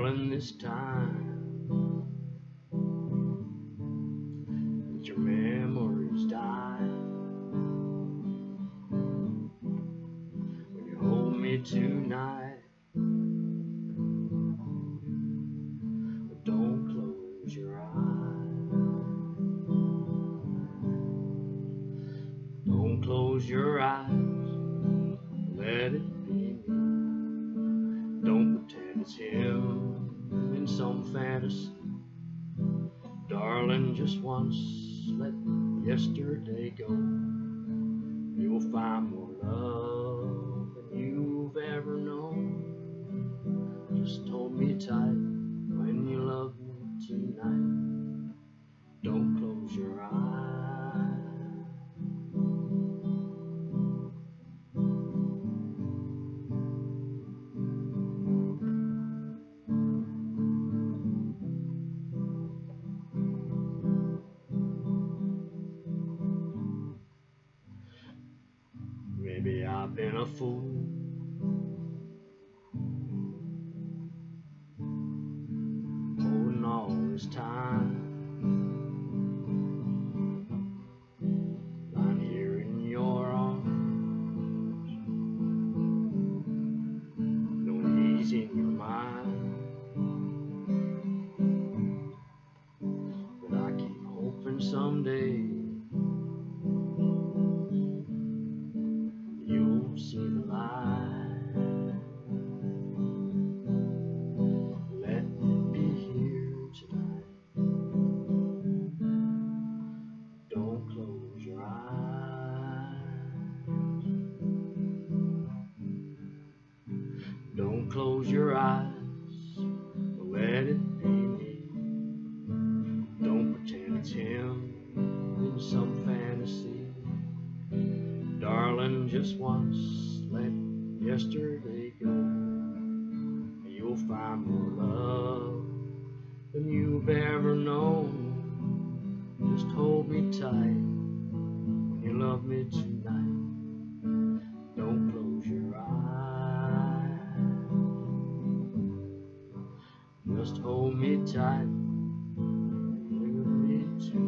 darling, this time that your memories die, when you hold me tonight, but don't close your eyes. Don't close your eyes, let it be me. Don't pretend it's him in some fantasy. Darling, just once let yesterday go. You'll find more love than you've ever known. Just hold me tight when you love me tonight. Don't close your eyes. Maybe I've been a fool, holding all this time, lying here in your arms, no ease in your mind, but I keep hoping someday you'll see the light. Let it be here tonight. Don't close your eyes. Don't close your eyes. Let it be me. Don't pretend it's him in some fantasy. Darling, just once let yesterday go. You'll find more love than you've ever known. Just hold me tight when you love me tonight. Don't close your eyes. Just hold me tight when you love me tonight.